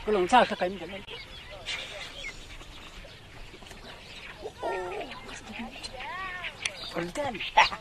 Kulung sa kayım gel. Oradan.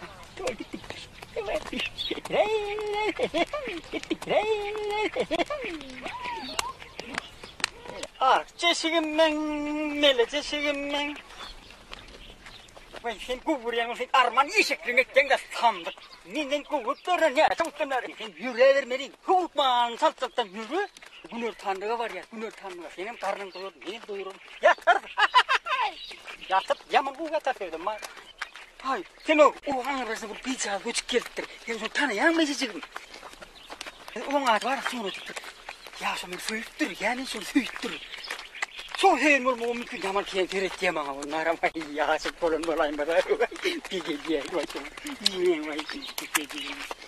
Çeşigim ben, mele çeşigim ben. Ben sen kuvuruyan sen arman işekliğine kenga sandık. Ninden kuvuklarına ne açıklar. Sen yürüyevermedin. Hukman saltaktan yürü. Günür tanrıga var ya, günür tanrıga. Senin karnın doyur, benim doyurum. Yatar. Yatıp yaman uğga tafevdim var. Hay, sen o hangrası bu pizza güç geldir. Sen son tanıyan mı çeşigim? Onun adı var sonra çıktı. Ya sen füttür, yani sen füttür. So hen mul mo mümkün yaman kiyen teret yemang awon maram ay ya sa polon balay ba tayo pigil diye wato yeng may pigil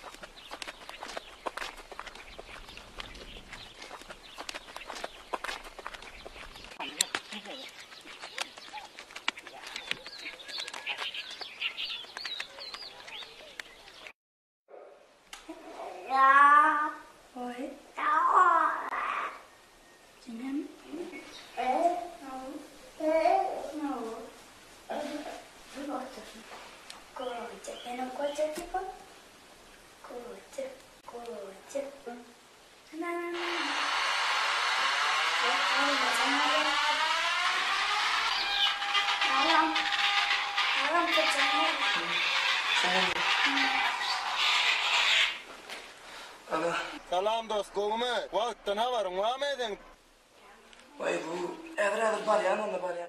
Ya oi tao Jangan Salam dost, kovme. Vaktan ha var, muameden. Vay bu evradır var ya, onda var ya.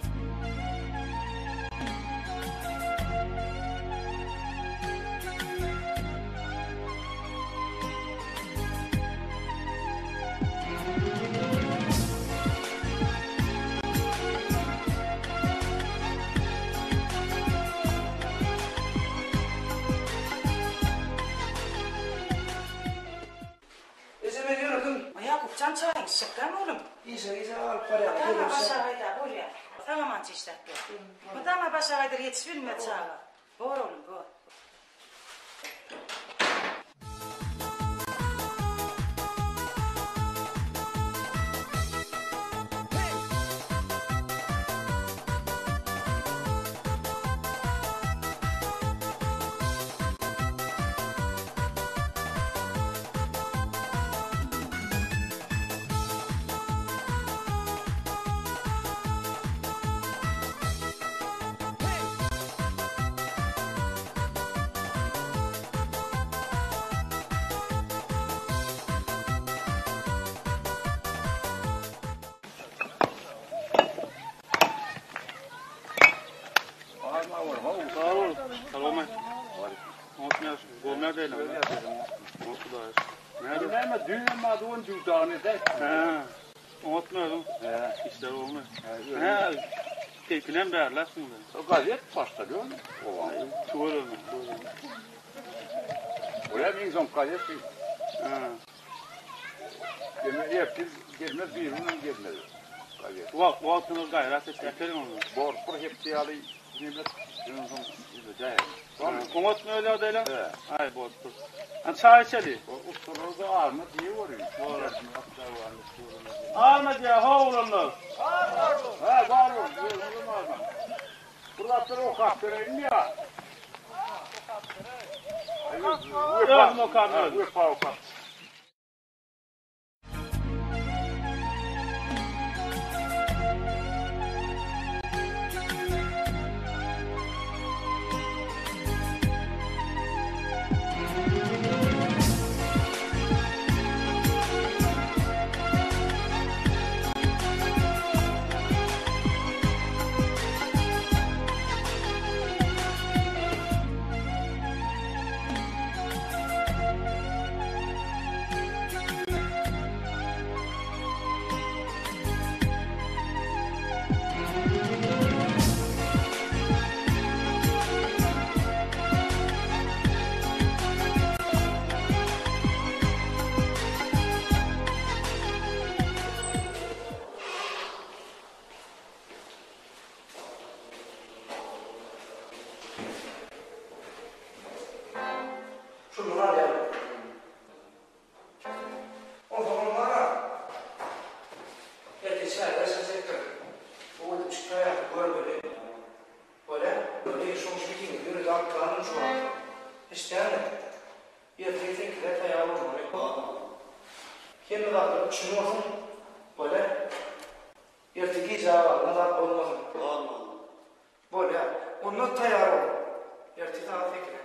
Yakup can çayın şıkkın oğlum. İyice al parayı. Dama başa hayda buraya. Tamam anca işte. Bu dama başa hayda yetişbilme çağa. Bor oğlum bor. Keyfine derlersin de. O gayet başlıyor mu? O var. Tuğrul mu? Oraya bir insan gayet değil. Gelmez bir yılın gelmez. Gayet. Vaktiniz gayret etkilerin onu. Borpur hepsi alı nimet yunusum izleyeceğim. Komat mı öyle adayla? Evet. Ay borpur. Çay içeli. O usulü da alma diye vuruyor. Ahmet ya oğlunuz. Var mı? Burada o kaptırayım ya. Yok mu kamyon? Bu pauka. Kendi kalktırıp düşünüyorsun. Böyle. Erteki cevabı da olmasın. Olmadı. Böyle. Ondan tayar ol. Erteki daha fikri.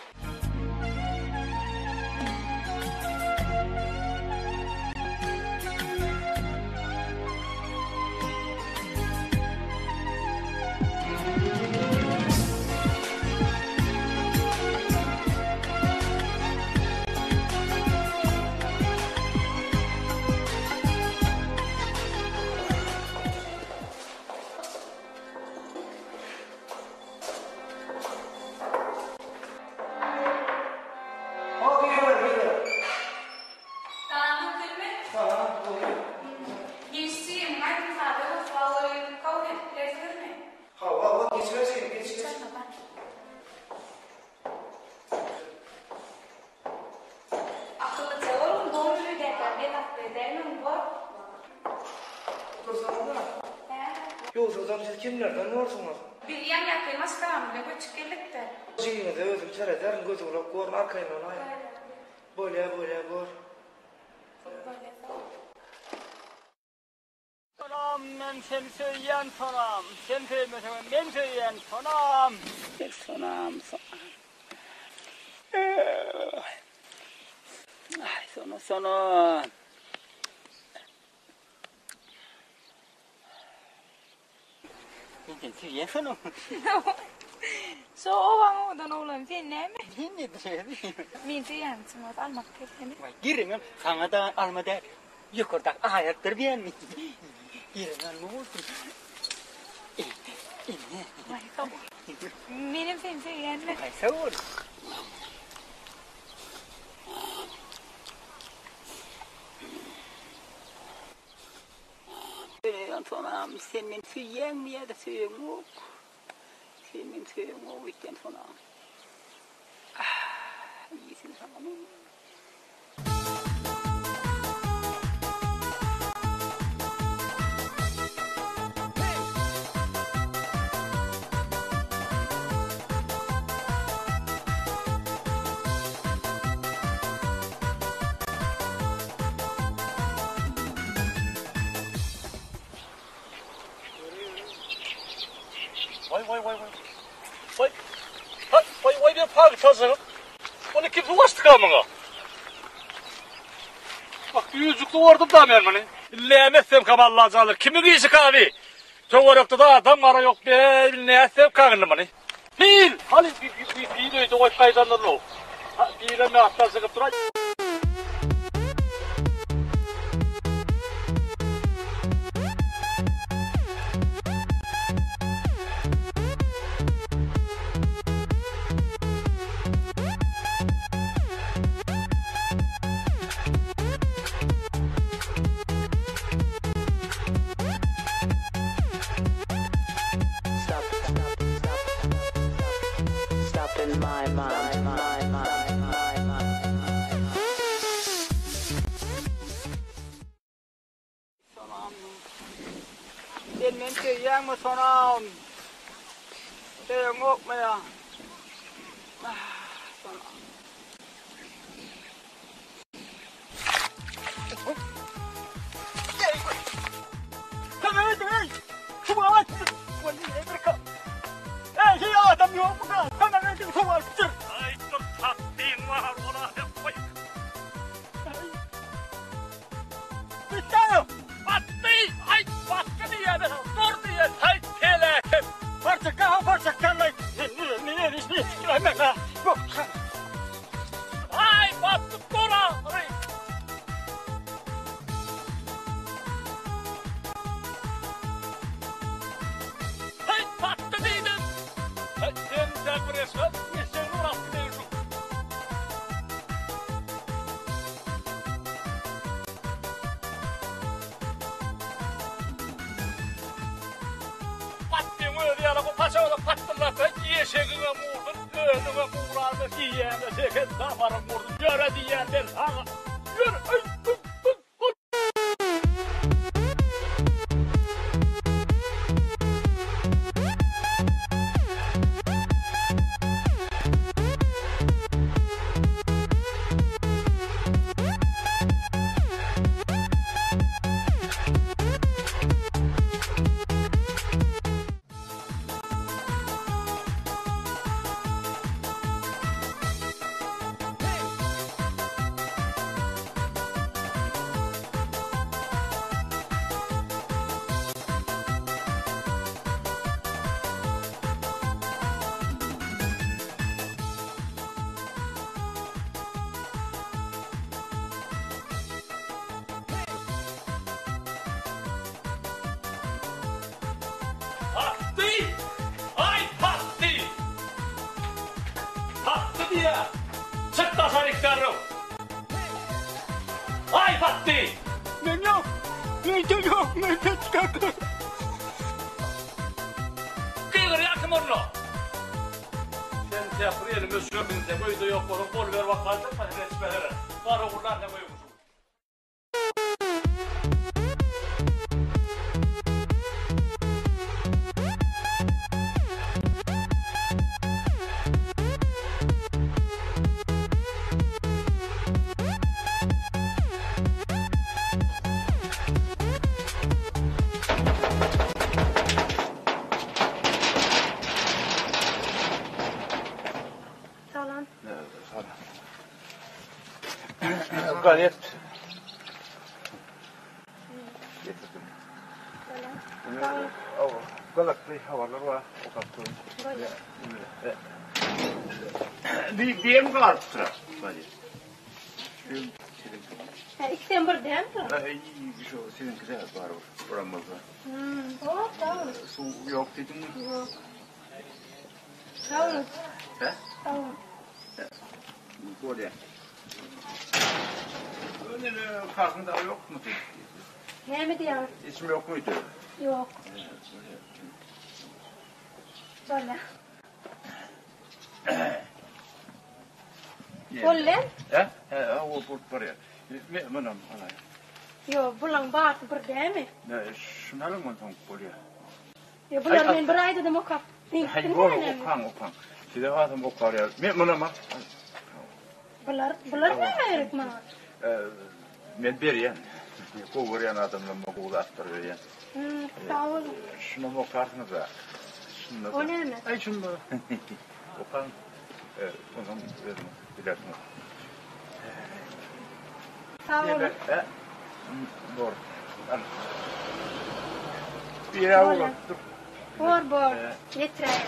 Yok hocam siz kimlerden yorsunuz? Bir yan yakılmaz tamam ne küçük gelikte. Cingine de özüm çereder gözüm olup korun arkayın olay. Böyle gör. Sonam ben seni söyleyen sonam. Sen söylemesen ben söyleyen sonam. Sonam. Ay sonam. Ben söyleyen sonam. Så ovan olan finne mi? Yine de söyleyeyim. Min siyan smot almak kefeni. Vay girin sana da almada yukarıda ayaktır ben mi? Girin ne olsun? Vay kabul. Benim fin siyan mi? Ay sağ ol. Sonam senin söyleyen mi ya da söyleyen yok? Senin söyleyen yok iken sonam. İyisin sana mı? Vay diye park tasarım. Onu kim ulaştı kalmana? Bak yüzüklü vurdum da mermini. İlleyemezsem kamallah alır. Kimi giysi kahvi? Çok orukta da adam ara yok be. İlleyemezsem kanını bana. Değil. Hani bir öyle oy kaydanlar o. Bir mi atlar sıkıp durar. In my mind, Sonam. Senin söyleyen mi sonam? Söyleyen yok mu ya? Sonam. Tamam. Kuma açtın. Vallahi bırak. Hey adam yok mu lan? Tamam dedim kuma açtın. Ay dur tatlıyım var ona hep koy. Bitti. Battı. Ay battı diye ben. Dur diye. Ay felaket. Parça lan. Ne istiyorsun lan? Yok. Ay battı dora. Ay. Ay battı dedim. Ay sen de burası. Ne sen uğraştın diyorsun. Battın öyle yana bu paşa ola pattınlar da yeşeğine vurdun. Önüme uğradı diyene seket damarım vurdun. Yöre diyenler sana. Yürü. Ay. Karro. Ay Patti. Men yok. Men yok. Men yok. Kıyır yakım onu. Sen tepriyelim özgürlüğünde koydu yok onu bol ver vakaldı mı resmeleri. Var oğullar ne koymuş. Gayet. Getirdim. Galaklı havalar var. O kaptırın. Bir mi kadar tutar? İkiden bir değil mi? Şu senin güzel var buramızda. Tamam. Su yok dedin mi? Yok. Tamam. He? Tamam. Buraya. Öyle karşında yok mu? Ne mi diyor? İçim yok muydu? Yok. Böyle. Bollen? He? O buraya. Manam alay. Yo, bulan bağırtı bir değil mi? Ne, şunları mı tam buraya? Yo, bulan ben bir ayda da mokap. Hayır, okan. Size vardım o kar ya. Manama. Bular ne ayırık mı? Men beriyen. Kovuryan adamla moğul attırıyor ya. Tamam. Şuna mokarsınız da. O ne mi? Ay şunu. Okan. Ondan bilersiniz. Tamam. Doğru. Bir yere olur. Bor. Yetireyim.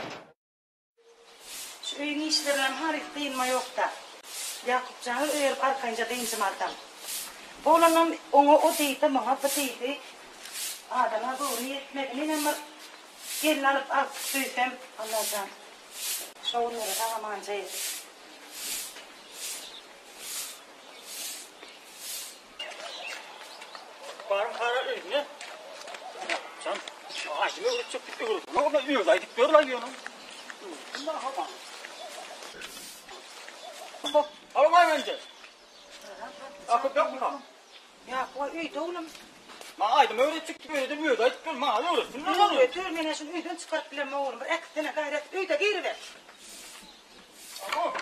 Şu öyün işlerine harif değinme yok da. Yakup Can'ı öğürüp arkayınca değindim adam. Oğlanın onu o deydi, muhabbet deydi. Adana doğru yetmekle ama gelin alıp artık büyüsem Allah'tan. Şovunları tamamanca yedim. Barın kara ne? Sen ağacını öyle çok gitti vurdu. Ne oldu? Yiyorlar, gidiyorlar yiyorlar. Bunlar hava. Bak, alamay bence. Akıp yok mu? Ya bu üyde oğlum. Ma aydım öyle çıktı böyle de büyüyordu. Aydık gör ma ne olur? Bunlar ne olur? Öyle törmene şunu üyden çıkarıp bileme oğlum. Bir ekstine gayret üyde geri ver. Ako.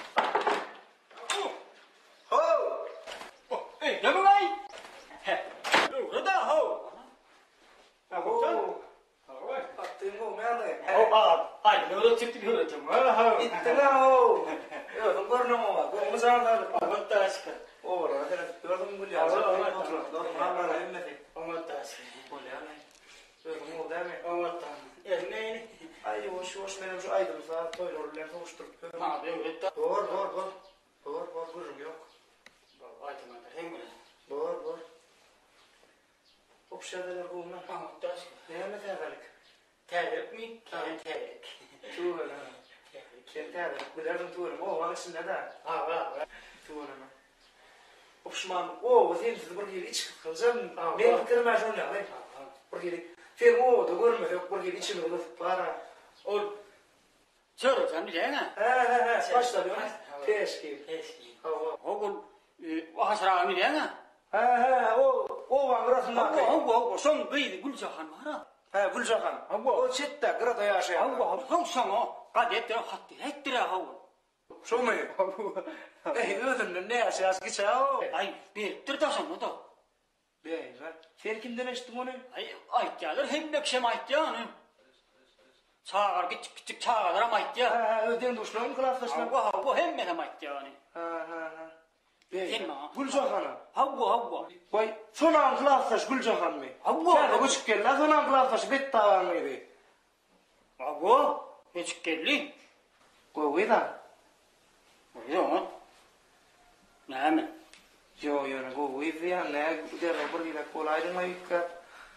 Ho. Ey, ne bu ay? He. Orada ho. Ako sen. Attığın o nerede? Aydım öyle çıktı böyle canım. Ha. İttiler o. Yok, görünüm o var. Görünüm zaten. Ama da aşkı. O var. Gördüm bu ya. Doğru. Hamla emmeti. Ama da aşkı. Böyle yani. Gördüm o değil mi? Ama da. Ezmeyin. Ay hoş benim şu aydın saat toylarla kavuşturup. Ha evet da. Doğru. Görürüm yok. Aydım da hem mi? Doğru. Opşadeler bu mu? Ama da aşkı. Ne metelik? Terlik mi? Terlik. Tuğla. Terlik. Bilerim tuğla. O var içinde de. Ha. Tuğla. Opşman o vaziyetsiz bir geri iç kılacağım. Ben fikirime şunu ya. Bir geri. Film o da görme yok bir geri içim olur. Para. O Çoruk sen bilen ha? He. Başla diyor. Teşkil. Oğul Hasra bilen ha? He. O var burasında. O son beydi Gülcahan var ha? He Gülcahan. O çette kırada yaşayan. O sana kadet hattı ettire ha. Şu mu? Ödümden ne yaşayas ki çao? Ay bir tırdasan o da. Bey, sen kimden eşittin onu? Ay aytyalar hem bekşem aytyanı. Çağır küçük çağırlar ama aytya. Öden düşman klaslaşma. Bu hem menem aytyanı. Bey, Hem Gülcahan'a. Havva. Vay, sonan klaslaş Gülcahan mı? Havva. Sen küçük gel, la sonan klaslaş bet tavan mıydı? Havva. Hiç geldi. Koy da. Yok. Ne mi? Yo, koy ya, ne der bir gide kolaydı mı yıkat?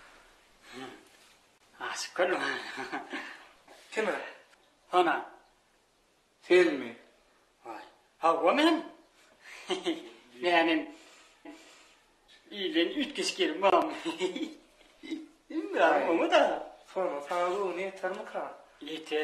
Sıkılma. Kime? Ana. Sen mi? Vay. Havva benim. Yani iyilen ütküs kelim var. Bilmiyorum onu da. Sonra sana bu ne yeter mi kan? Yeter.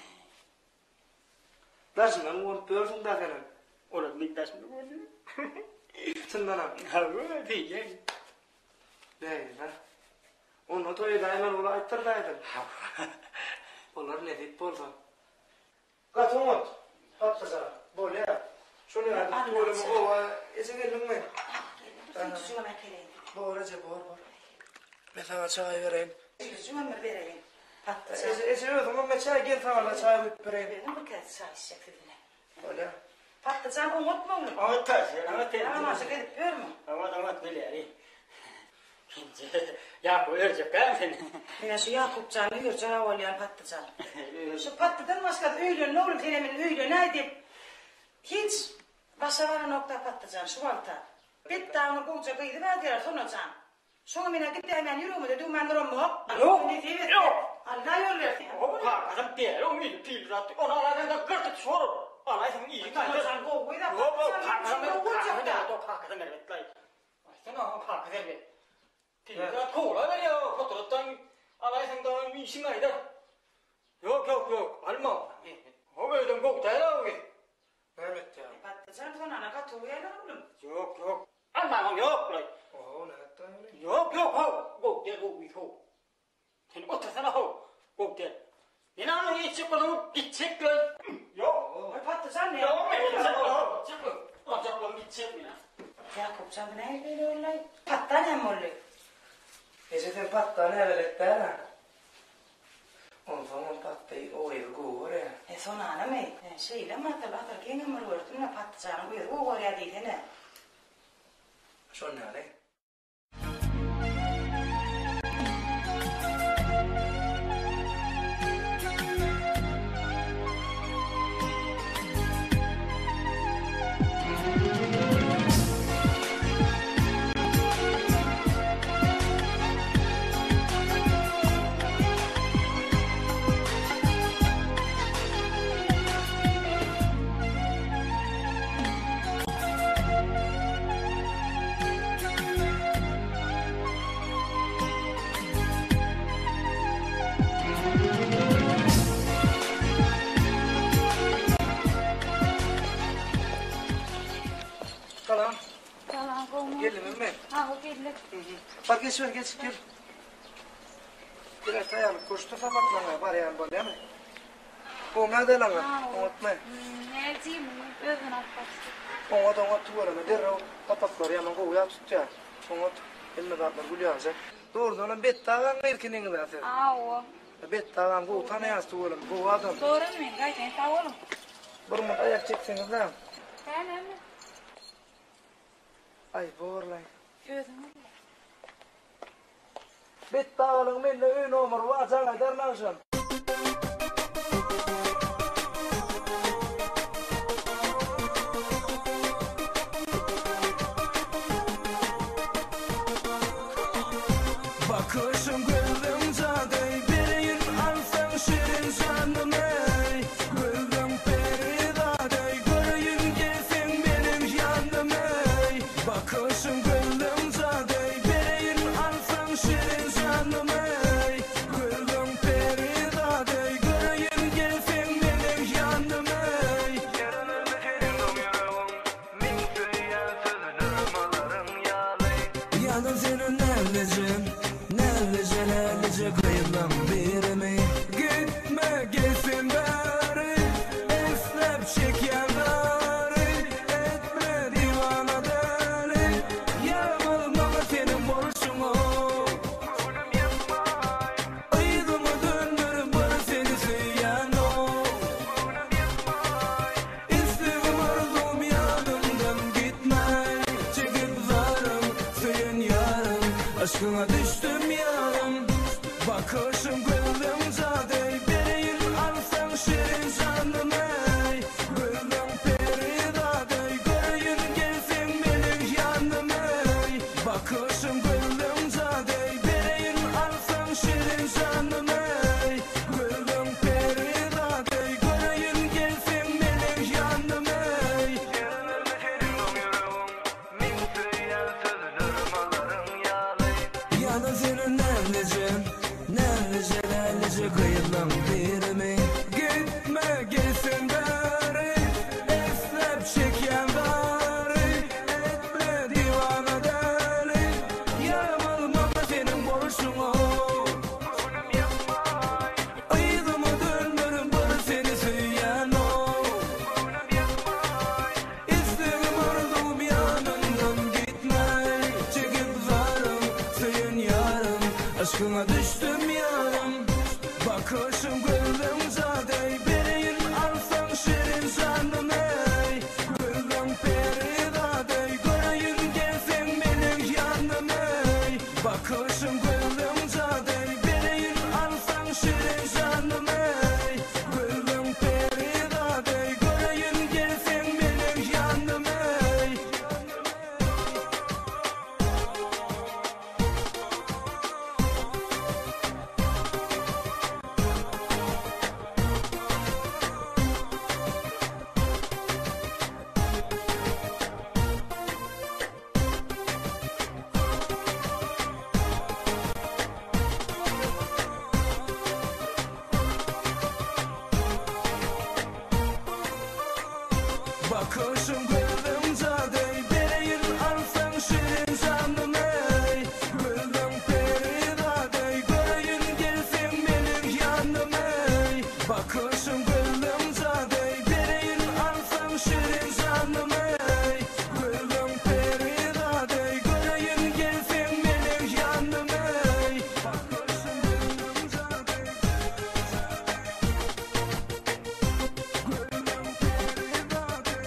Daşından vurup böldün da senin. Oğlum miktaşını vurdu. Sından ha. Ha bu diyeceğim. Değil ha. Onu toyu dayman ola ayttırdaydın. Onlar ne deyip bolsa. Kat umut. Patlıca. Bol ya. Şunu hadi tuğulumu ova. Eze geldin mi? Şuna mekeleyim. Bor Ece bor. Ben sana çay vereyim. Şuna mı vereyim? Patlıcan. Ece öldüm ama çay gel sana çay vereyim. Benim bu kez çay içecek dediğine. Bol ya. Patlıcan umut mu onu? Ama taşı, ama taşı. Ama nasıl gidip gör mü? Ama ne yani? Ya bu örcek ben seni. Ya şu Yakupcan'ı yürüyeceğim avalayan patlıcan. Şu patlıcan başka öyle ne olur tenemin öyle ne deyip hiç başa var nokta patlıcan şu alta. Bir tane koca kıydı ben diğer sonucan. Sonra bana gitti hemen yürüme de dümen durum mu? Yok. Yok. Allah yol versin. O kağıdım diğer o mil pil rattı. Ona aradan kırtık sorur. Anaysan iyi. Patlıcan kovuyu da patlıcan kovucak da. Kağıdım evet. Sen o kağıdım evet. Pilrat kola veriyor. Fotoğraftan anaysan da işin ayda. Yok. Alma. O böyle kokta Evet ya. Patlıcan sonra ana katuya da oğlum. Yok. Almam yok. Oo ne hatta öyle. Yok. Kokta. Sen otursana ho. Kokta. Ne anı içip bunu gidecek lan. Yok. Patlıcan ne? Yok. Çıkın. Ocakla gidecek mi ya? Yakupcan bu ne böyle öyle? Pattan hem oluyor. Ece'den pattane evvelette ha. Ondan pattayı o ev goğur ya. Sonra ana mı? Şeyle mi hatırlatır ki ne mi vurdun ne patlıcanı bu ev goğur ya değil ne? Şöyle ne? Kalan. Kalan komu. Gelin mi? Ha o geldi. Bak geç gel. Biraz ayağını koştu famakla var yani böyle mi? Koğuna da lan. Unutma. Ne diyeyim? Öğren atlaştı. Koğuna tuvarına derro kapaklar yaman koğuya tutacak. Koğuna elime baklar gülüyorsa. Doğru lan bet tağan erkenin de afer. Aa Bet tağan koğu tanıyas tuvarım koğu adam. doğru mu? Gayet sağ olun. Bir mut ayak çekseniz lan. Tamam. Ay borlay. Gözüm. Bet tağalın menle ön nomor vacan ayder naşan. Bakışım güldüm zaday birinin alsan şirin sandım ey. Güldüm peridaday göreyim gelsin benim yandım ey. Bakışım güldüm zaday birinin alsan şirin sandım ey. Güldüm peridaday göreyim gelsin benim yandım ey. Yarın ölmedim yarım min kıyar sözünür malarım yalay. Yandım senin nevlecin. Nellece kıyılan birimi gitme gelsin bari esnep çeken bari etme divana deli yaramalı senin borçun o gülüm yapmay aydımı döndürüp bana seni süyen o gülüm yapmay istedim arzum yanımdan gitmey çekip zarım süyen yarım aşkına düştüm yarım. Bakışım güldüm zaday birinin alsan şirin sandım ey. Güldüm peridaday göreyim gelsin benim yandım ey. Bakışım güldüm zaday birinin alsan şirin sandım ey. Güldüm peridaday göreyim gelsin benim yandım ey. Yarın ölmedim Bana senin neredece kıyılan birimi. Gitme gitsin bari, esnep çeken bari, etme divana deli. Yarım almam da senin borçunu. Ayılımı döndürüm bana seni söyleyen o. İsterim arzum yanından gitme. Çekip varım senin yarım, aşkına düştüm yarım. Bakışım gülüm zadey, birin alsan şirin sandım ey. Gülüm peridadey, göreyim gelsen benim yandım ey. Bakışım gülüm zadey, birin alsan şirin sandım ey. Gülüm peridadey, göreyim gelsen benim yandım ey. Bakışım gülüm zadey, birin alsan şirin sandım ey. Gülüm peridadey, göreyim gelsin benim yandım ey. Bakışım gülüm zadey, birin alsan şirin sandım ey. Gülüm peridadey, göreyim gelsin benim yandım ey. Bakışım gülüm zadey, gülüm peridadey.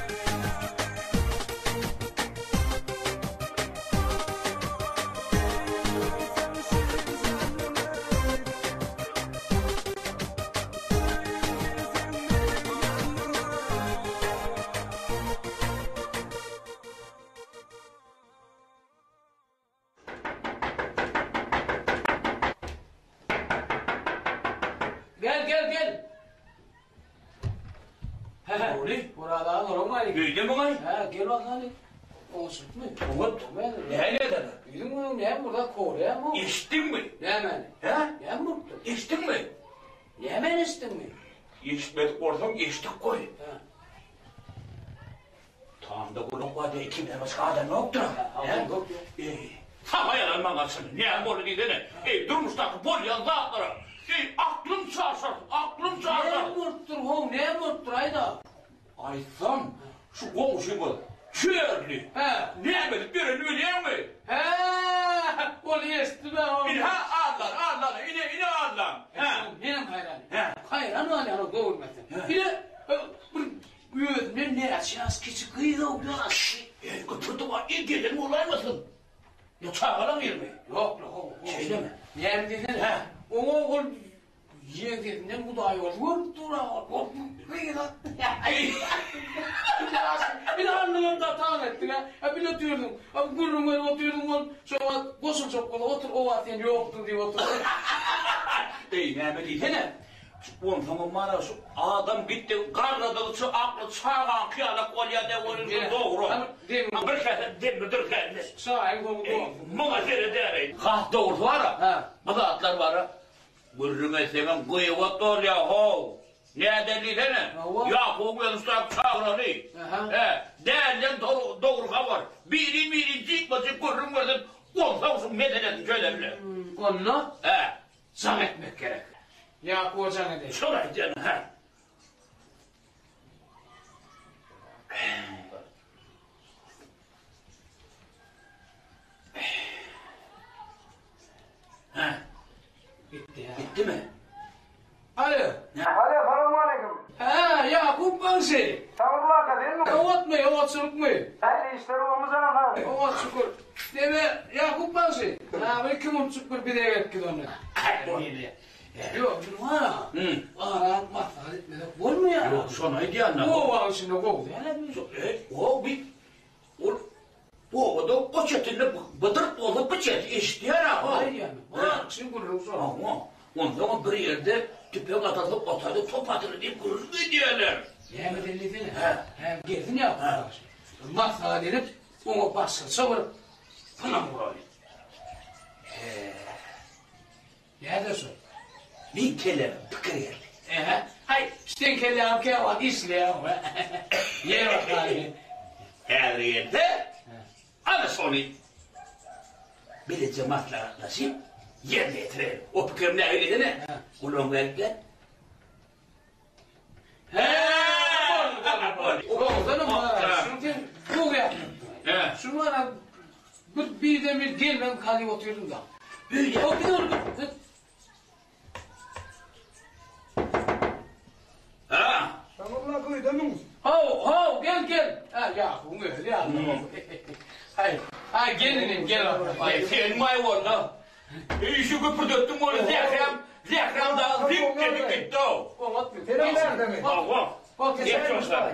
Gel. Oğli, Burada normal. öyle mi lan? Gel bakalım. Olsun mu? Umut, ne eder? Bizim bunun ne burada Kore mu? İçtin mi? Yemen. He? Ne mutlu. İçtin mi? Yemen istin mi? İçmedik ortam içtik koy. Ha. Tam da bunun var diye kimden başka adam yoktur. Adam yok ya. Tam yalanman atsın. Ne böyle değil ne? Durmuşlar bol yazdıkları. Aklım çağırsın, aklım Ne çağırsın. mutludur ho? Ne mutludur ayda? Aytsam şu komşumu çöğürlü. He. Ne bilip gören öyle mi? He. Onu yesti be o. Allah, yine Allah. Benim hayran. He. Hayran var yani doğurmasın. Bir de yüzümden ne açacağız ki kıyıda oluyor. Kötü var, ilk gelen olay mısın? Ya çağıramıyor mu? Yok. Şeyde mi? Yerim dedin. He. O oğul yediğinden bu da yol. Vurdular. Kıyıda. Bir de anlamam da tahmin ettin ha. Bir oturdum. Gurrum böyle oturdum. Sonra boşum çok kola otur. O vakiyen yoktu diye otur. Mehmet İlhan'e. Ondan bana şu adam gitti, karladı, şu aklı çağıran kıyana kolyada olunca doğru. Bir kere demirdir kendini. Sahi bu. Bana seyredemeyim. Kah doğrusu var ha. Bu da atlar var ha. Vurrume senin kıyı otur ya ho. Ne deliydi ne? Ya bu yanışta çağıranı. Değerlen doğru var. Biri çıkmasın kurrum verdin. Ondan sonra medeniyeti köylerle. Onu? He. Zam etmek gerek. Ya kocanı değil. Şurayı canım he. Bitti ya. Bitti mi? Alo. Selamünaleyküm. He Yakup Bansi. Tavırlar değil mi? Ovat mı? Ovatçılık mı? Hayırlı işleri olmazan ha. Ovat şükür. Deme Yakup Bansi. Ha bir kim şükür bir de geldi ona. Yok bir var ha. Ara masal etmedi. Var mı ya? Yok sonra hediye anlamı. O var şimdi kovdu. O bir... O da poçetinde bıdırt olup poçet istiyor ha. Hayır yani. Bırak şimdi kururum sonra. Ama ondan bir yerde tüpek atılıp ataydı top atılır diye kurulur diyorlar. Yemin edildi he. Geldin ya. Masal edip ona bastırsa var. Bana mı var? Min kelem pıkır geldi. Hay, işte kelem ke var isleyen var. Ye bakalım. Her yerde ana sonu. Bir cemaatla nasip yerine getirelim. O pıkırın ne öyle ne? Ulan verdiler. Şunu bana bir demir gel ben kaleye oturdum da. Böyle oturuyorum. Ha. Tamam koydun mu? Hav gel. Ha ya bu ne ya? Hay gelin gel. Ay sen may valla. Şu köprü döktüm onu zekrem da zip gitti o. Telefon nerede mi? Bak geç çocuklar.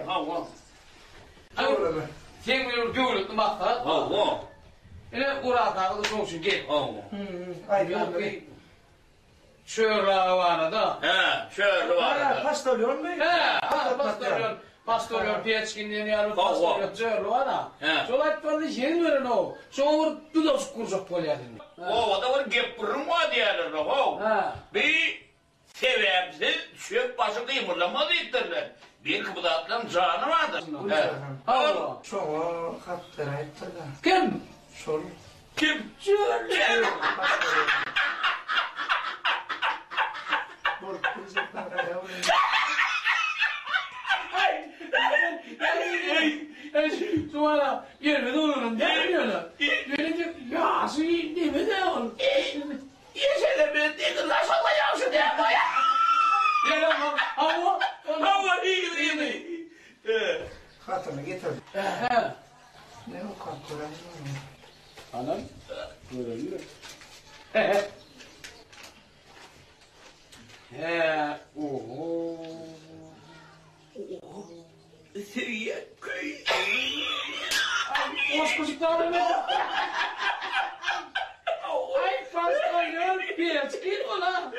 Sen bunu görüldü bakta. Yine uraka da çok şey gel. Haydi. Şöyle var da. Şöyle var. Pastolyon mu? Pastolyon piyetskinliğini yarı pastolyon şöyle var da. Şolak falan yer veren o. Sonra dudos kuracak polyadın. O da var gepurun var diyorlar o. Bir sebepsiz çöp başında yumurlamadı ittirler. Bir kıpıdatlan canı vardır. Allah. Çoğu kaptıra ettirdi. Kim? Şol. Kim? Şöyle. Sonra yerime olurum demiyorlar. Gelince ya suyu deme de oğlum. Yeşile bir değil lan sallayacağım şu diye baya. Gel ama Hava iyi mi? Hatını getir. Ne o kaptıra? Anam. Böyle yürü. Oho. Seyye köy. Hoş kuşuklar mı? Ay pastolyon piyetskin ulan.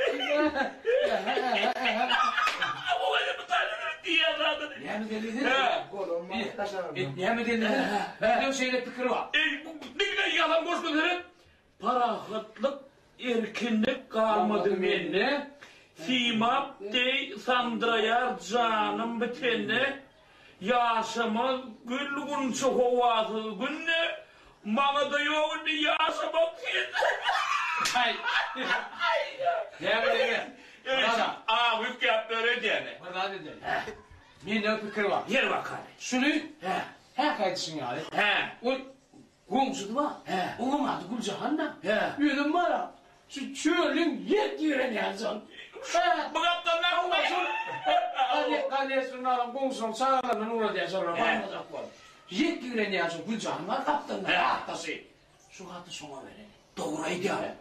Ama öyle bir tane diye adamı. Ne mi dedin? Oğlum mahtaşarım. Ne mi dedin? Ne o şeyle fikri var? Ne güzel yalan konuşmaları. Parahatlık, erkinlik kalmadı bende. Simap dey sandırayar canım bitene. Yaşama gülgün çoğuvazı günne. Bana da yok yaşamak için. Hay. Ne mi dedin? Büyük yaptı öyle diyene. Bana dedin. Bir ne fikri var? Yer bakalım. Şunu kaydısın yani. O komşudu var. Onun adı Gülcahan'da. Yürüdüm bana. Şu çölün yetkiren yazın. Bu kaptan ne olmasın? Hadi sunarım komşum sağlarının uğradıya sonra bakmayacak var. Yetkiren yazın Gülcahan var kaptanın hattası. Şu hattı sona verelim. Doğruydu ya.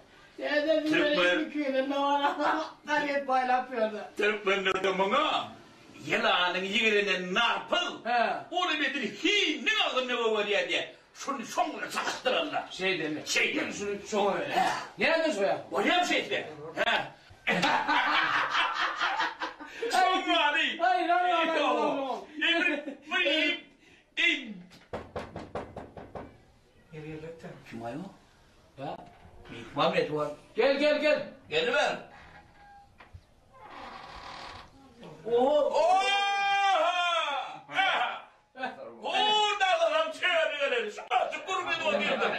Hadi paylaşıyordu. Türkmen adamına yılanın yerine ne yapıl? Onu bedir hi ne alın ne var ya diye. Şunu sonuna çaktırırlar. Şey demek. Şunu sona ver. Nerede soya? Oraya şey de. Son var. Hayır. Kim ayol? Mehmet var. Gel. Geliver. Oha! Orada lan çevirilir. Şu kurbi oluyordu.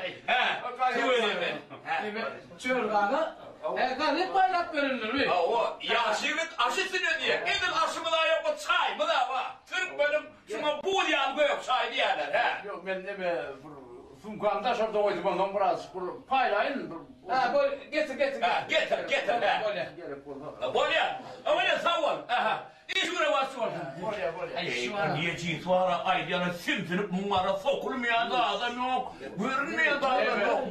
Çöl kanka. Kanka paylaş verilir mi? O Yasemin aşısını diye. Gidin aşımı da yok o çay mı da var. Türk benim şuna bu diyen yok çay diyenler. Yok ben de be Funkan'da şurada oydu bundan biraz paylayın. Böyle getir. Getir. Bolya. Ama ne sağ ol. İş göre var sonra. Bolya. Niye sonra aydiyana simtirip numara sokulmayan da adam yok. Görünmeyen da adam yok.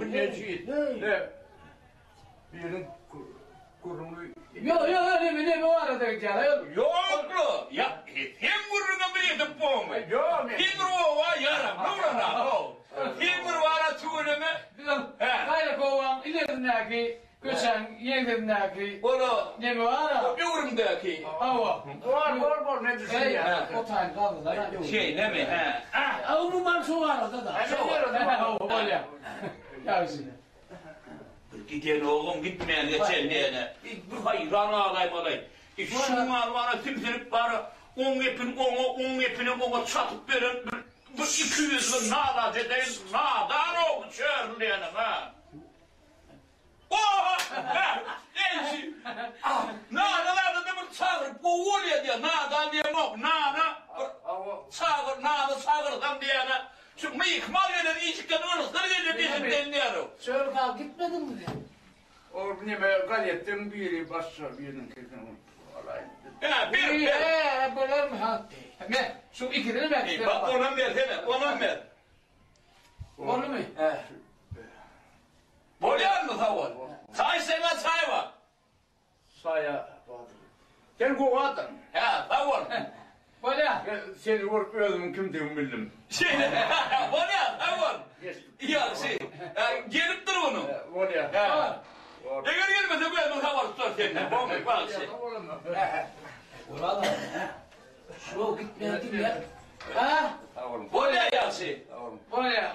Birinin kurumlu... Yok ne var dedik ya. Yok ya hem vuruna bir yedim boğumu. Hem ruva yaram. Hem ruva tuğuleme. Kayla kovan ilerindeki göçen yenidindeki. Ola. Ne mi var? Bir vurumdaki. Hava. Var ne düşün ya. O tane kaldı da. Şey ne mi? Onun var şu var orada da. Bolya. Ya şimdi. Giden oğlum gitmeyen geçenleyene. Bir hayran ağlayım alay. Şunun alvana tümtürüp bana 10 epini ona çatıp verin. Bu 200'lü nada dedeyiz. Nadan oğlu çörleyene ha. Oha! Enci! Nadalarda da bir çağır. Bu oluyor diye. Nadan diye yok. Nada. Çağır, nada çağırdan diyene. Şu mıyıkmal gelir, iyicikten ırıklar gelir bizim denliyorum. Çörük al gitmedin mi? O nime galettin biri bassa birinin kesin olay. Bir. Böyle mi ha? Ne? Şu ikisini ver. Bak ona ver hele, ona ver. Onu mu? Bolyan mı tavır? Çay sevme çay var. Saya vardır. Gel kovadan. Ha, tavır. Bolyan. Seni vurup öldüm kimdim bildim. Bolyan, tavır. Ya gelip dur bunu. Bolyan. Eğer gelmese ben bu tavır tutar kendine. Bomba falan şey. Ulan şu gitmedin ya. Ha? Bolyan yaşı. Bolyan.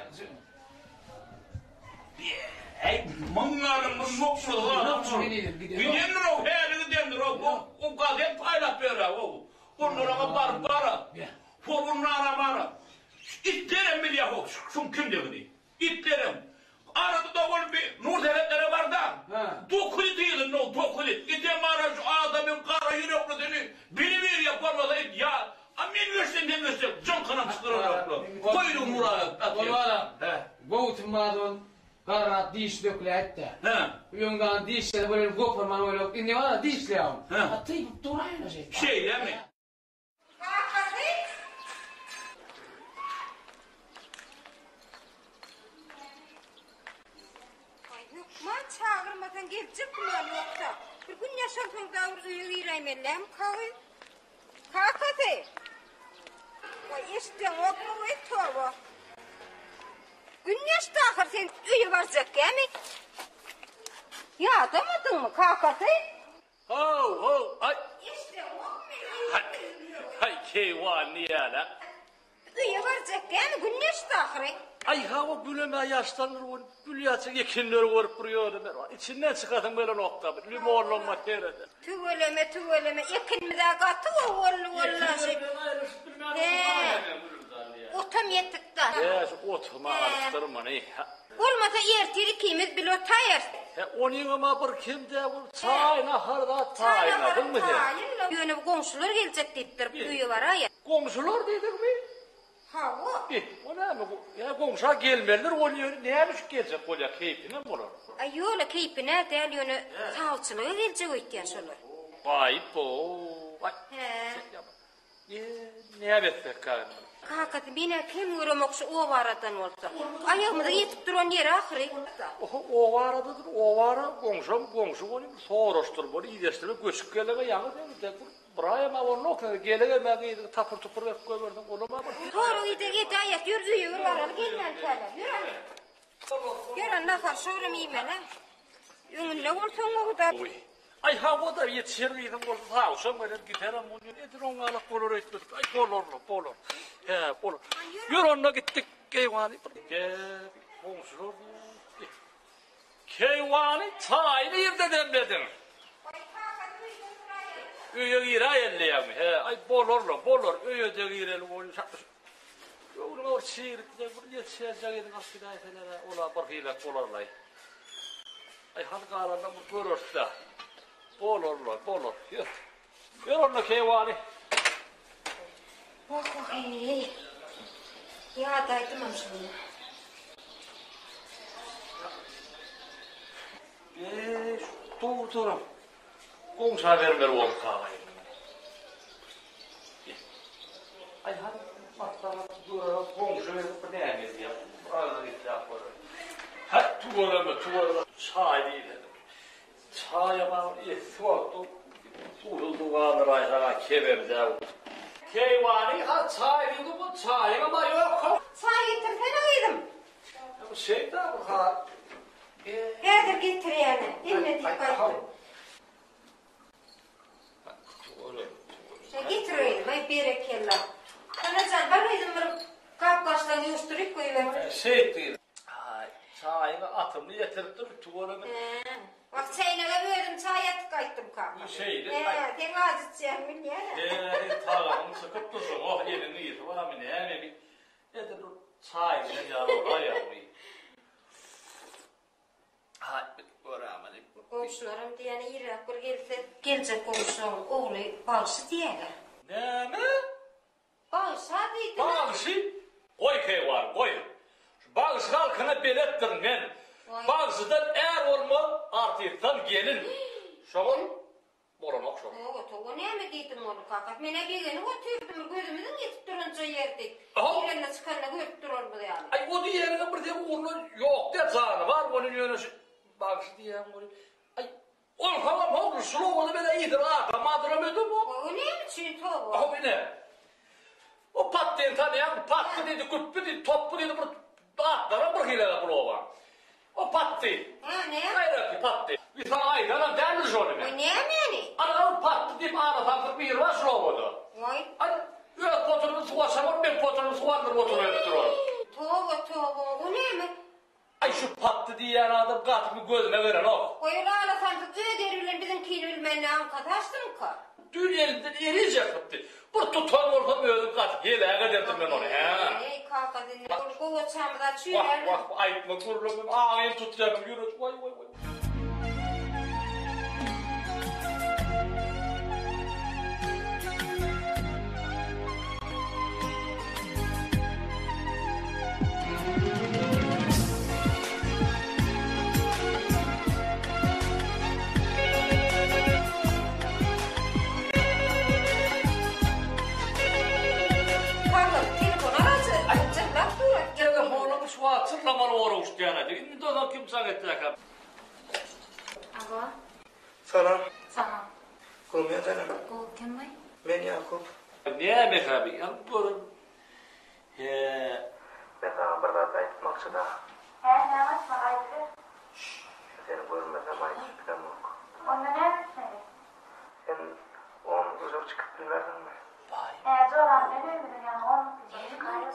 Hey, mangarın mutlu lan. Gidendir o, her gidendir o. O gazet paylaş böyle o. Bunlara para. Bunlara para. İtlerim mi diye o. Şun kim dedi? İtlerim. Arada da ol bir nur devletlere var da. Dokuz değilin o dokuz. İtem ara şu adamın kara yürekli seni. Bir yaparlar ya. Amin versin demirsin. Can kanam çıkırlar. Koyun muraya. Bolyan. Bu utmadın. Karat diş dökület de. Yungan dişleri böyle koparman öyle yok. Ne var dişle ya. Atayım durayım şey. Şey değil mi? Hükman çağırmadan gelecek mi yoksa? Bir gün yaşarken davur yürüyemellem kavay. Kakatı. Vay işte o kavay tova. Güneş dağır sen üyü varacak mi? Ya adamadın mı kakatı? Ho, ay. İşte o mu? Hay keyvan niye lan? Üyü varacak mi? Güneş dağır. Ay hava gülüme yaşlanır o gülüyatı ekinleri vurup duruyor. İçinden çıkartın böyle nokta bir limonlu materyada. Tüveleme ekin mi daha katı o vallahi. Otam yettikten. Otuma arttırma ne? Olmasa ertiri ikimiz bilo tayır. Onun ama bir kimde bu çayna harda tayna değil mi? Yönü komşular gelecek deyiptir üyü var ya. Komşular dedik mi? Ha o. O ne mi bu? Ya komşular gelmeliler oluyor. Neymiş gelecek olacak keyfine mi olur? Ay yola keyfine değil yönü sağlıkçılığa gelecek oytken şolar. Vay bu. Vay. Ne yapettik karım? Kakatı bine kim uğramoksa o varadan olsa. Ayağımıza yetip duran yeri ahırı. O varadadır, o vara komşu onu soruştur bunu iyileştirip göçüp geleme yanı değil. Buraya mı onun noktada geleme ben tapır tupur hep koyverdim onu mu? Doğru gide ayak yürü varalı gelmem kala. Yürü. Yürü nafar şorum yemene. Yönünle olsan o da. Ay hava da yetişir miydim o sağ böyle giderim bunu nedir onu alıp olur etmiş. Ay bolor. Bolor. Yürü onunla gittik keyvani. Komşular keyvani çayını yerde demledin. Üye gira elleyem. Ay bolor. Üye de girelim onu. Onu çiğirtecek bunu yetişecek edin askıda efelere. Ola barkıyla kolarlay. Ay halkalarında bu görürse. Bolor. Yürü onunla keyvani. Okey. Ya daydım amşını. Doğrudur. Komşa vermer oğlum kahveyi. Ay hadi matkala duralım komşu verip ne yemez ya. Burada itiraf var. Hadi tuvalama. Çay değil dedim. Çay ama soğuktu. Uğuldu kalır ayağına kebepde. Keyvani ha çay değil bu çay ama yok. Çay getirsene uyudum. Bu şey de bu ha. Nedir getir yani? Dinledik kayıtlı. Getir uyudum. Ay berekella. Sana can ben uyudum. Kapkaçtan yuşturup koyuyorum. Şey değil. Çayını at Atımını yetirdim tuvarını. Bak çaynağa verdim çay yatıp kayıttım kaka. Bu şeydi. Tek azıcık bilmiyorum. Tağlamını sıkıp dursun. Oh elini yiyip var mı ne bir. Yedir dur çay ne yarı ayağımı. Hay öğrenmedim. Komşularım diyene yürek bir gelse gelecek komşunun oğlu bağışı diyeler. Ne mi? Bağışı adıydı. Bağışı? Koy key var koy. Bağışı halkına belettir ben. Bağışıdan eğer olma artıktan gelin. Şoğun boranok şoğun. Oğu ne mi dedim onu kakat? Mene bir günü oturdum gözümüzün yetip durunca yerdik. İlerine çıkanla görüp dururdu yani. Ay o diğerine bir de uğurlu yok de zanı var onun yönüsü. Bağışı diyen bunu. Ay oğlum tamam oğlum sulu onu böyle iyidir ha. Kamadıramıyordu bu. O ne biçim tabu? O ne? O patlayın tanıyan patlı dedi, küppü dedi, toplu dedi. Atlara bir hilele bulova. O pattı. Ha ne? Hayır ki pattı. Bir tane aydan dermiş onu. O ne yani? Ana pattı deyip ağratan bir yer var şulovodu. Vay. Hani öyle poturumu suvaşamam ben poturumu suvardır motoru öptürüyorum. Tabu o ne mi? Ay şu pattı diyen adam katıp gözüne veren o. O öyle ağlasandık öderirler bizimkini bilmenle ankataştın ka. Dün elinden erice kıptı. Bu tutan orta böyle katıp yeleğe kaderdim ben onu. Ey kaka dinle. O kovaçamda çüğerdim. Vah ayıpma kurulum. Ağayı tutacağım yürü. Vay. Hatırlamalı oruç yani. Şimdi ona kimse gidecek. Alo. Salam. Sana. Kulmaya canım. Kul kim mi? Ben Yakup. Niye mi abi? Yani görün. Ben sana bir daha aytmakçı da. Ne yapma ayrı? Seni görmesem aytmış bir de yok. Onu ne misin? Sen onun uzak çıkıp bilmedin mi? Zoran ne bilmiyorum yani onu çıkarıyor.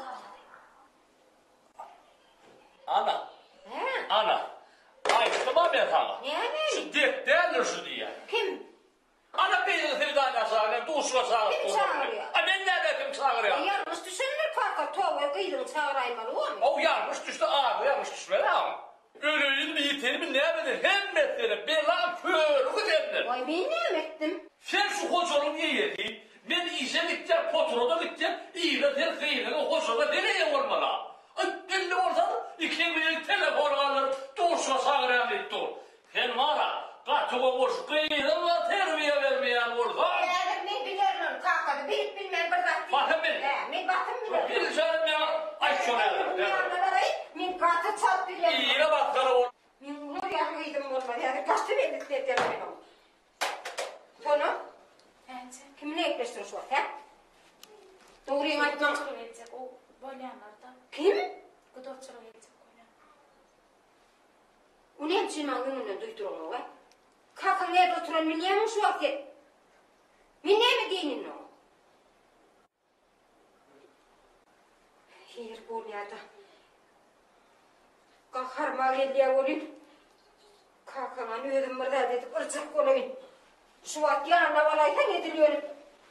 Ana. Ana. Ay tamam ben sana. Ne yani? Derler şu diye. Kim? Ana beni sevdana sağlar, duşla sağlar. Kim çağırıyor? Ben nerede kim çağırıyor? Yanlış düşünülür kaka tovu kıydın çağıraymalı o mu? O yanlış düştü abi yanlış düşmedi ama. Ölüyün yiğitini ne bilir? Hem mesele belan kör kıdemdir. Vay ben ne ettim? Sen şu hocanın niye yedin? Ben işe gideceğim, potroda gideceğim. İyiyle der kıyıyla o hocaga nereye olmalı? Ay belli ortada 2 milyon telefon alır. Duşla sağlayan bir dur. Sen var ha, katıma boş kıyıyla var terbiye vermeyen orada. Ben biliyorum kaka bilip bilmem bir dakika. Bakın ben. Ben batım biliyorum. Bir canım ya. Ay şöyle. Ben katı çat biliyorum. İyine bak sana o. Ben bunu yakıydım olmadı yani kaçtı belli dediler benim. Sonra? Evet. Kimine ekleştir şu vakit? Doğruyu açmam. Doktor verecek o bolyanlarda. Kim? Bu doktor verecek bolyan. O ne biçim ağzından duydur onu var? Kaka nerede oturan biliyor musun şu vakit? Min ne mi dinin o? Yer bolyada. Kakarma geldiye olayım. Kakaman ödüm burada dedik ırcık olayım. Şu vakit yanına valaytan ediliyorum.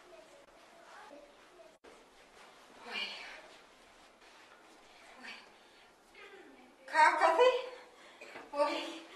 Kakası. Oy.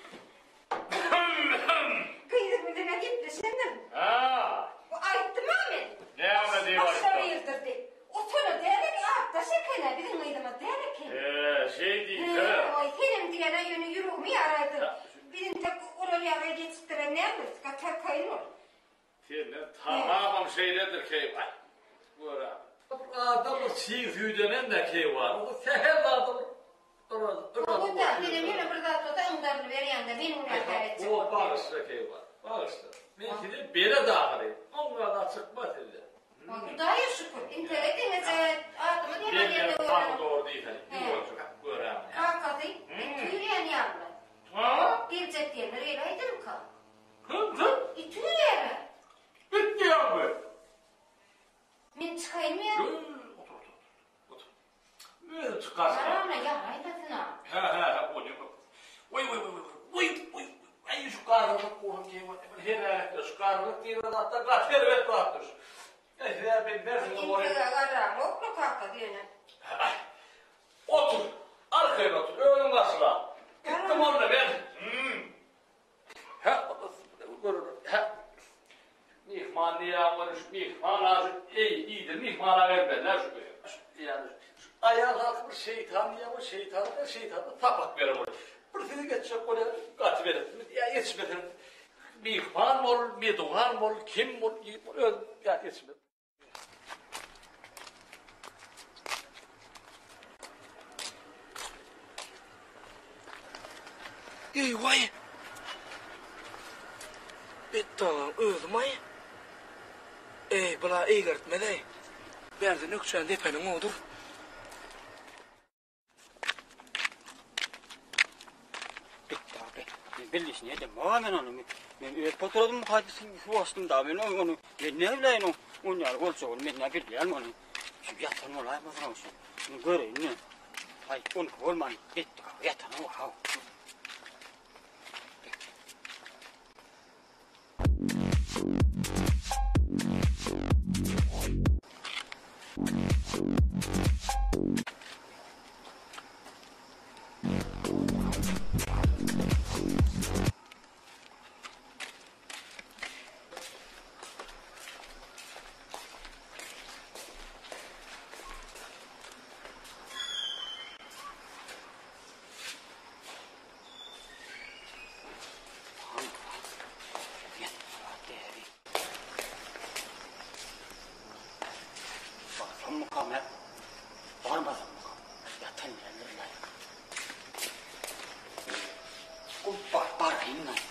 Kıydık müdüne gitti şimdi. Ha. Bu ayıttı mı Ahmet? Ne yapma diye var Aşağı işte. yıldırdı. O sonu diyerek ağıtta şekene bizim kıydıma diyerek. Şey değil ha. Oy senin diyene yönü yürüğümü yaraydı. Bizim tek oraya geçtiren ne yapırız? Katar kayın olur. Senin tamamım şeylerdir key var. Bu ara. Adamın çiğ denen de key var. O sehel adam. O da benim yine burada tuta umdarını veriyen de benim ne edecek. O bağışta key var. Bağışta. Belki de bere dağılıyor. Onlar da çıkmaz dedi. Daha iyi şükür. İnteretinize adımı diye ben yerde Tam öğrenim. doğru değil. Bu öğrenme. Kakası, tüyleyen yandı. Ha? Gelecek diye nereyeydim ka? Hı? Tüyleyen. Bitti ya bu. Ben çıkayım ya. Böyle çıkarsın. Yaramla yaraymadın ha. He. Oy karılık kurum ki her ayakta karılık diye de hatta kaç kere bet bıraktır. Ya ben dersin oraya. Aram okla kalka diyene. Otur. Arkaya otur. Önün karşıla. Gittim onunla ben. Ha. Mihmaniye konuş. Mihmana iyidir. Mihmana vermediler. Yani ayağa kalkmış şeytan ya o şeytanı tapak verir oraya. Burasını geçecek oraya katı verir. Ya yetişmeden. Mihman ol, miduhan ol, kim ol, ya yetişmeden. Ey vay. Bittan öldümay. Ey bula iyi görtmedi. Berdi nökçen depenin odur. Bitti abi. Bilirsin ya deme ben onu. Ben patronum hadisi şu aslında ben onu ne bileyim onu ya olsa onu ben ne bileyim onu. Şu yatan olay mı olsun. Göreyim ne. Ay onu olman bitti yatan o ha. Kamer, varmadım mı? Yatan yerlerine. Bu barbarayım lan.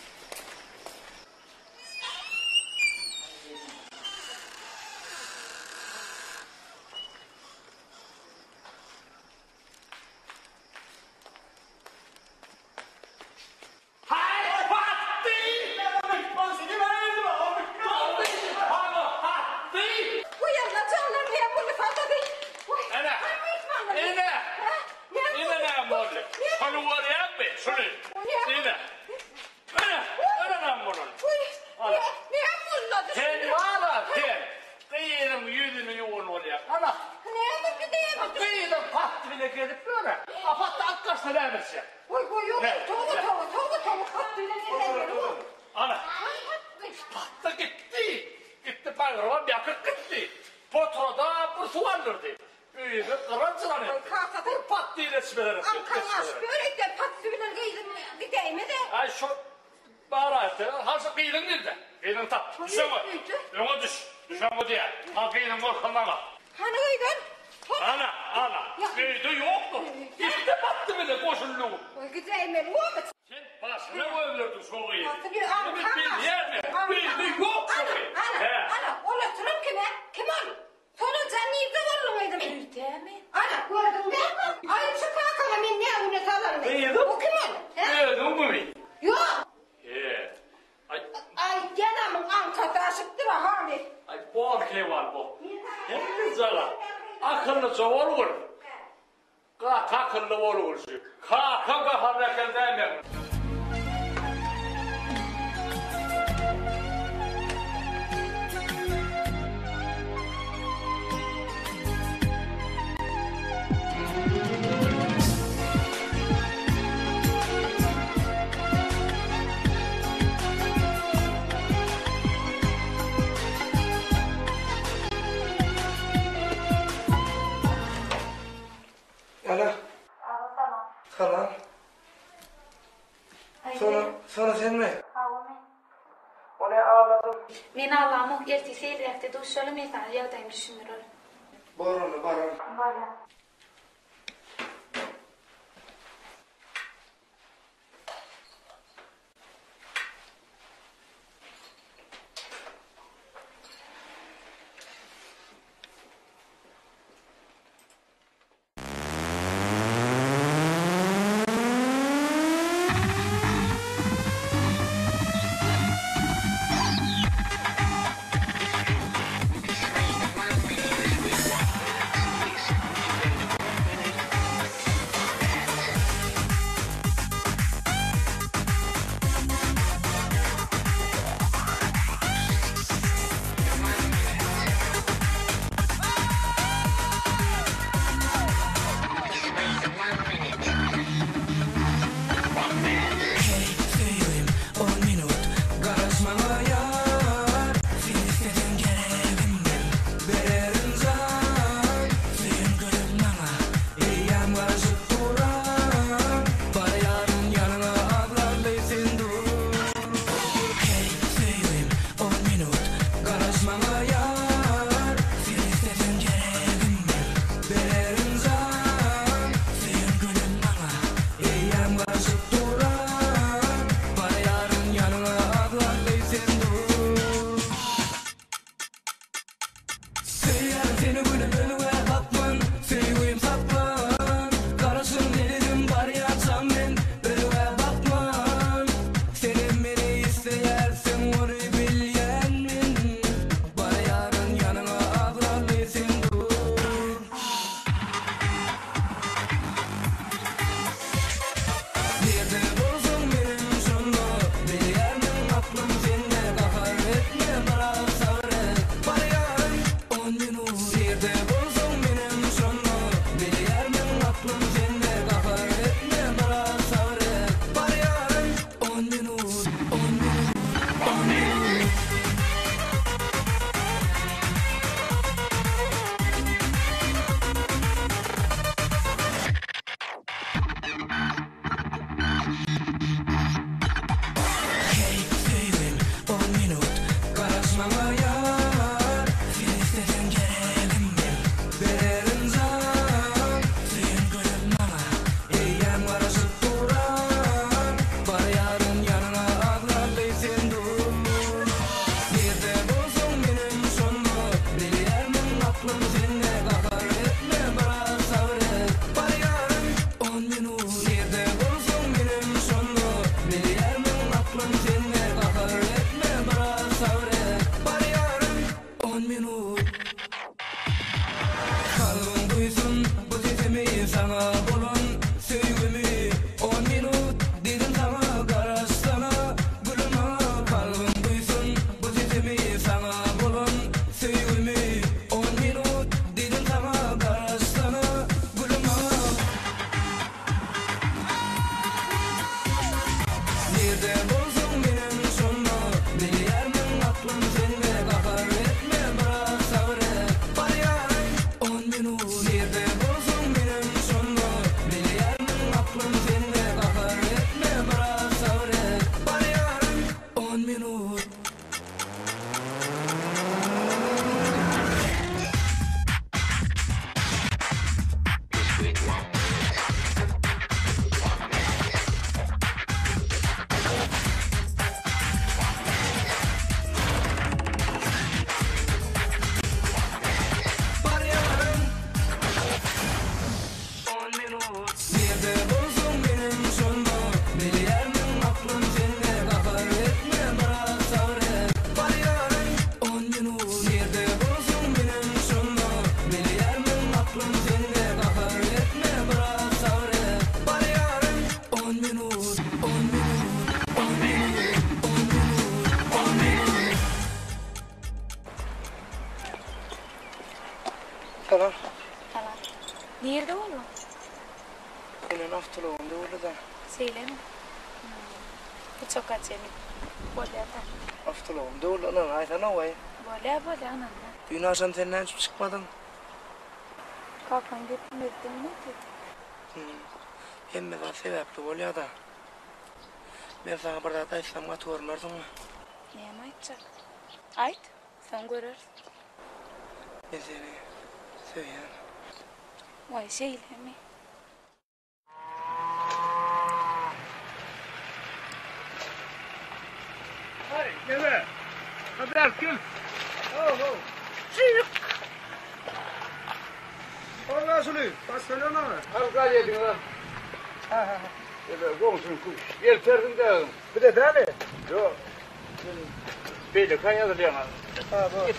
Sonra sen mi? O ne ağladım? Men Allah'ım erti seyrekte duşalım efendim yağdayım düşünürüm. Baronu. Bara. Nerede bulsun benim sonunu Bilyermin aklım sende Kahar etme bırak sabret Var yarın 10 minut Nerede bulsun benim sonunu Bilyermin aklım sende Kahar etme bırak sabret Var yarın 10 minut Nerede bulsun benim sonunu Bilyermin aklım sende Kahar etme bırak sabret Var yarın 10 minut Nerede bulsun benim sonunu Bilyermin aklım sende Kahar etme bırak sabret Var yarın 10 minut 10 minut 10 minut 10 minut 10 minut Tamam. Tamam. Nerede oğlum? Senin haftaloğunda orada da. Söyleme. Bu çok acemi. Böyle yapar. Haftaloğunda orada lan aytana vay. Böyle anam. Dün akşam senden hiç çıkmadın. Kalkan gitmedin mi? Hem de sebepli oluyor da. Ben sana burada da İslam'a torunardın mı? Neyim aytacak? Ayt. Sen görürsün. Ben seni seviyorum. Vay söyleme. Hey, gel. Hadi erkin. Oh. Çık. Orada Sülü. Bas söylüyor mu? Halka yedin lan. Ha. Böyle komşun kuş. Yer terdin de. Bir de değil mi? Yok. Böyle kan yazılıyor lan. Ha bu.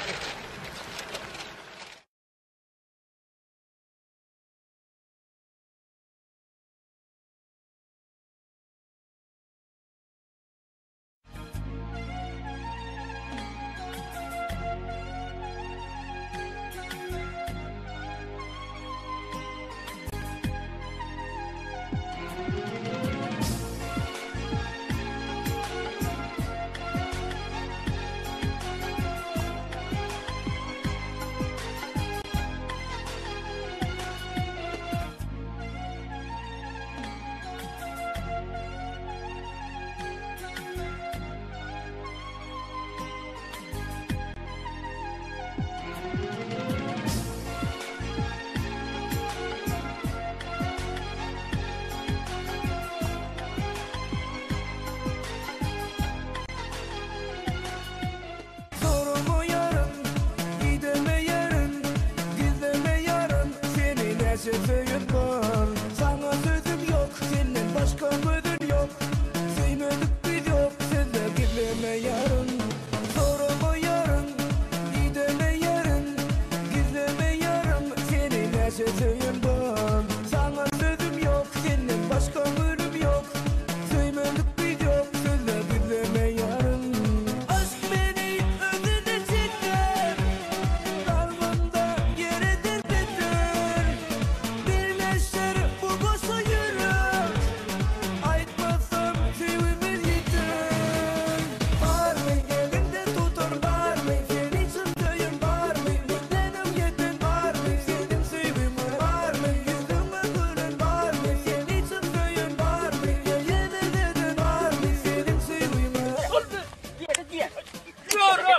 Sorumu yarın, gideme yarın, gizleme yarın. Senin her sözün var. Sana sözüm yok, senin başka sözün yok. Sevmedik biz yok, sözle gizleme yarın. Sorumu yarın, gideme yarın, gizleme yarın. Senin her sözün var. Sana sözüm yok, senin başka sözüm yok. Sevmedik biz yok, sözle gizleme yarın. Aşk beni öldürecekler. Kalbimde yeridir beter. Birleşir bu boşa yürür. Aytmasam sevimiz yeter. Var mı elinde tutun var mı? Senin sözün var mı? Benim yetin var mı? Senin sevim var mı? Yüzüme gülün var mı? Senin sözün var mı? Yemin var mı? Senin sevim Diye. Yürü.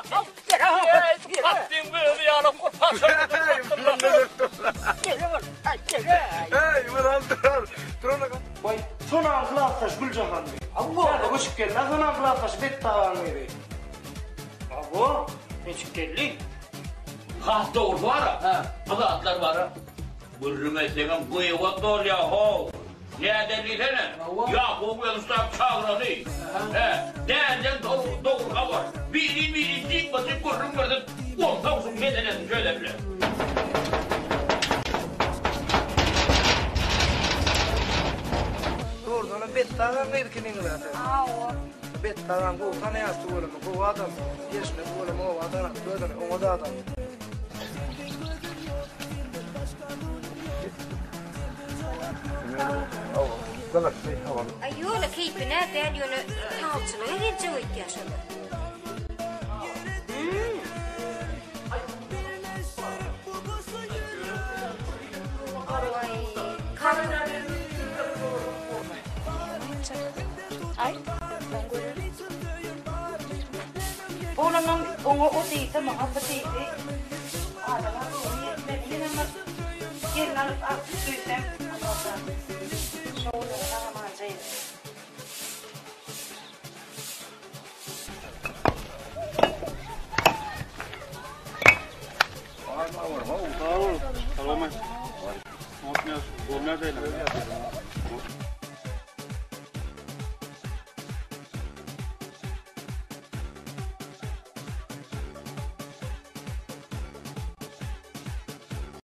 Attın böyle yanım. Hey, ulan dur. Dur ona kal. Vay, son aklı haftaş Gülcahan Bey. Abo. Nerede bu çıkken? Ne son aklı haftaş bet tavan bey. Abo. Ne çıkkelli? Ha doğru var ha. Ama atlar var ha. Bırrıme senin bu evat doğru ya ho. Nereden gidene? Ya bu usta çağıradı. Nereden doğru ha var. Biri dik basıp bırrım verdin. 10,000 medenen şöyle bile. Doğru, ona bet tavan bey kinin zaten. Bet tavan bu tane yastı böyle mi? Bu adam. Yeşile böyle mi? O adam. Böyle mi? O da adam. Salak şey havalı. Ay yola keyfine del yolu tavçılığa gelecek yaşadı. Ay. Oğlanın onu o değil de muhabbet değil. Adamlar onu yetmediğine ama gelin alıp artık süysem. Şovlarına amanacağız. Tamam. Tamam. Tamam.